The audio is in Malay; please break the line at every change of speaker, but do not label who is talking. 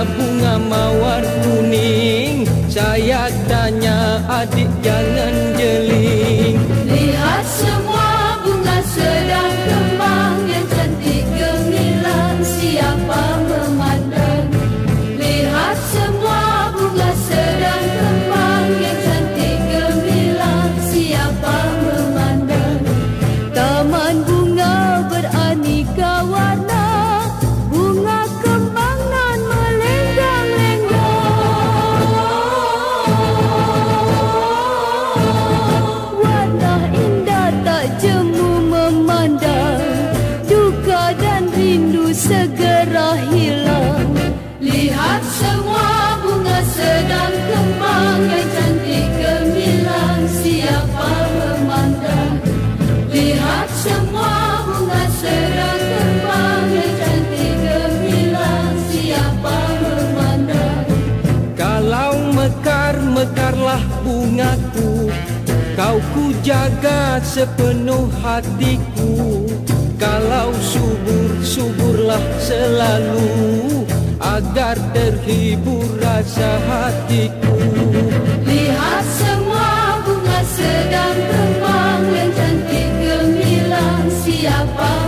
bunga mawar kuning. Saya tanya adik jangan jeling.
Lihat semua bunga sedang kembang, yang cantik gemilang siapa memandang. Lihat semua bunga sedang kembang, yang cantik gemilang siapa memandang. Taman bunga beraneka warna, bunga kembang nan melenggang-lenggang. Warna indah tak jemu memandang, duka dan rindu segera hilang. Lihat semua bunga sedang kembang, yang cantik gemilang siapa memandang. Lihat semua bunga sedang kembang, yang cantik gemilang siapa memandang.
Kalau mekar, mekarlah bungaku, kau ku jaga sepenuh hatiku. Kalau subur, suburlah selalu, agar terhibur rasa hatiku.
Lihat semua bunga sedang kembang, yang cantik gemilang siapa